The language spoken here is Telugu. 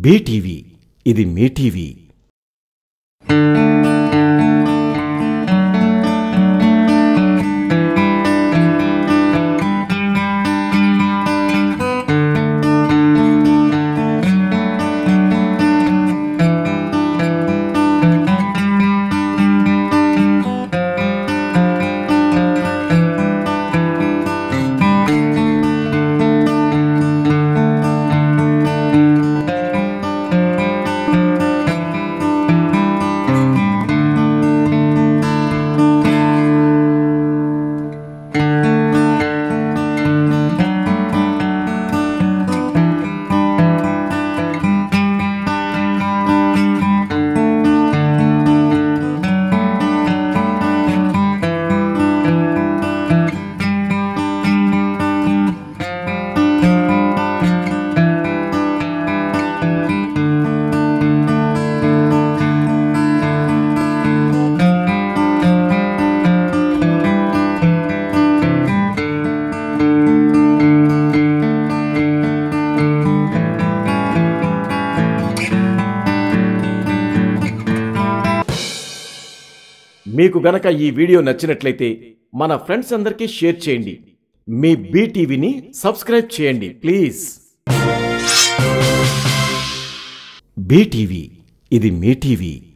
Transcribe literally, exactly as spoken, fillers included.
బీటీవీ ఇది మీ టీవీ. మీకు గనక ఈ వీడియో నచ్చినట్లయితే మన ఫ్రెండ్స్ అందరికీ షేర్ చేయండి. మీ బీటీవీని సబ్స్క్రైబ్ చేయండి ప్లీజ్. బీటీవీ ఇది మీ టీవీ.